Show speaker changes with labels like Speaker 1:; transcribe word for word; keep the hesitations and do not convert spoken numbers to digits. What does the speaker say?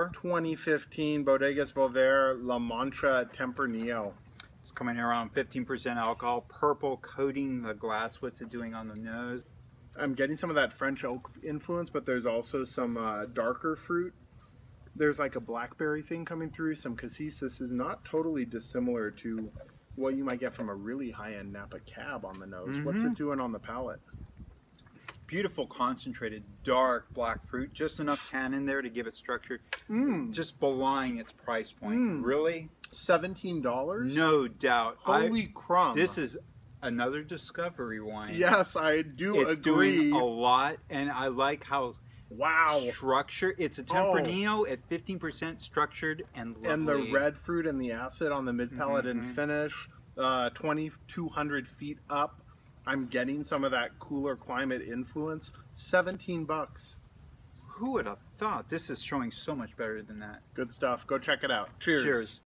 Speaker 1: twenty fifteen Bodegas Volver La Mancha Tempranillo.
Speaker 2: It's coming around fifteen percent alcohol, purple coating the glass. What's it doing on the nose?
Speaker 1: I'm getting some of that French oak influence, but there's also some uh, darker fruit. There's like a blackberry thing coming through, some cassis. This is not totally dissimilar to what you might get from a really high-end Napa Cab on the nose. Mm-hmm. What's it doing on the palate?
Speaker 2: Beautiful, concentrated, dark black fruit. Just enough tannin there to give it structure.
Speaker 1: Mm.
Speaker 2: Just belying its price point.
Speaker 1: Mm.
Speaker 2: Really?
Speaker 1: seventeen dollars?
Speaker 2: No doubt.
Speaker 1: Holy
Speaker 2: I,
Speaker 1: crumb.
Speaker 2: This is another discovery wine.
Speaker 1: Yes, I do
Speaker 2: it's
Speaker 1: agree.
Speaker 2: Doing a lot, and I like how
Speaker 1: wow
Speaker 2: structured. It's a Tempranillo oh. at fifteen percent structured and lovely.
Speaker 1: And the red fruit and the acid on the mid palate mm-hmm. and finish, uh, twenty-two hundred feet up. I'm getting some of that cooler climate influence. seventeen bucks.
Speaker 2: Who would have thought? This is showing so much better than that.
Speaker 1: Good stuff. Go check it out. Cheers.
Speaker 2: Cheers.